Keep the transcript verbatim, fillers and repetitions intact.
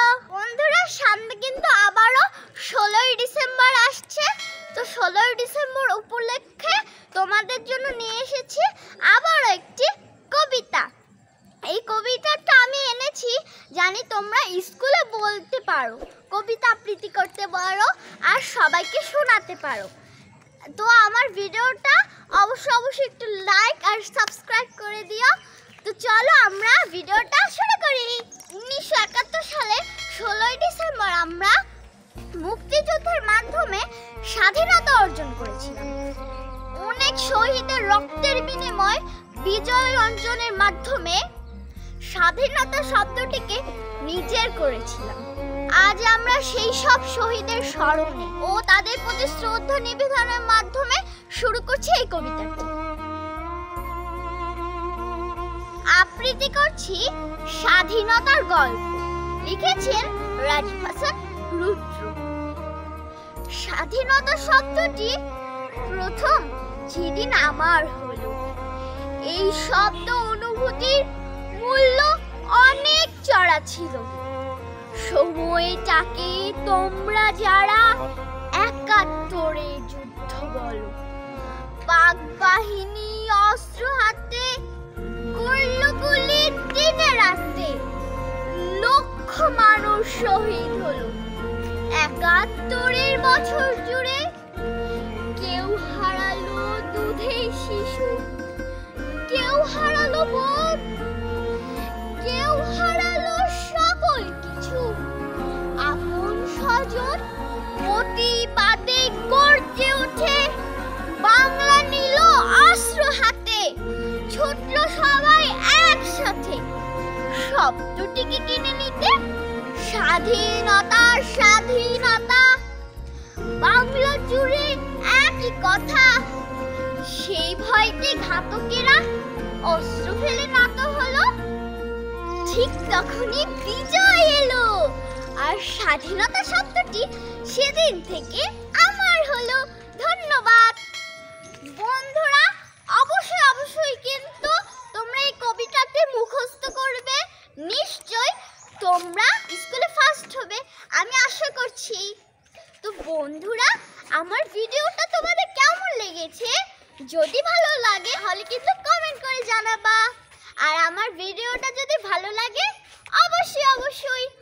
বন্ধুরা, সামনে কিন্তু আবারও ষোলোই ডিসেম্বর আসছে। তো ষোলোই ডিসেম্বর উপলক্ষে তোমাদের জন্য নিয়ে এসেছি আবারও একটি কবিতা। এই কবিতাটা আমি এনেছি জানি তোমরা স্কুলে বলতে পারো, কবিতা আবৃত্তি করতে পারো আর সবাইকে শোনাতে পারো। তো আমার ভিডিওটা অবশ্যই অবশ্যই একটু লাইক আর সাবস্ক্রাইব করে দিও। তো চলো আমরা ভিডিওটা শুরু করি। উনিশশো একাত্তর সালে ষোলোই ডিসেম্বর আমরা মুক্তিযুদ্ধের মাধ্যমে স্বাধীনতা অর্জন করেছিলাম। অনেক শহীদের রক্তের বিনিময় বিজয় অর্জনের মাধ্যমে স্বাধীনতা শব্দটিকে নিজের করেছিলাম। আজ আমরা সেই সব শহীদের স্মরণে ও তাদের প্রতি শ্রদ্ধা নিবেদনের মাধ্যমে শুরু করছি এই কবিতাটি। আবৃত্তি করছি স্বাধীনতার গল্প, লিখেছেন রাজীব হাসান রুদ্র। স্বাধীনতা শব্দটি প্রথম যেদিন আমার হলো, এই শব্দ অনুভূতির মূল্য অনেক চড়া ছিল। সময়টাকে তোমরা যারা একাত্তরে যুদ্ধ বলো, পাক বাহিনী অস্ত্র হাতে করল গুলি দিনে রাতে, লক্ষ মানুষ শহীদ হলো একাত্তরের বছর জুড়ে। কেউ হারালো দুধের শিশু, কেউ হারালো বোন, কেউ হারালো সকল কিছু। আপন স্বজন প্রতিবাদে গর্জে উঠে বাংলা নিল অস্ত্র হাতে, ছুটল সবাই একসাথে শব্দটিকে কিনে নিতে। স্বাধীনতা স্বাধীনতা বাংলা জুড়ে একই কথা। সেই ভয়তে ঘাতকেরা অস্ত্র ফেলে নত হলো, ঠিক তখনই বিজয় এলো। আর স্বাধীনতা শব্দটি সেদিন থেকে আমার হলো। ধন্যবাদ বন্ধুরা। অবশ্যই অবশ্যই কিন্তু তোমরা এই কবিতাটি মুখস্থ করবে, নিশ্চয় তোমরা স্কুলে ফার্স্ট হবে আমি আশা করছি। তো বন্ধুরা, আমার ভিডিওটা তোমাদের কেমন লেগেছে যদি ভালো লাগে তাহলে কিন্তু কমেন্ট করে জানাবা। আর আমার ভিডিওটা যদি ভালো লাগে অবশ্যই অবশ্যই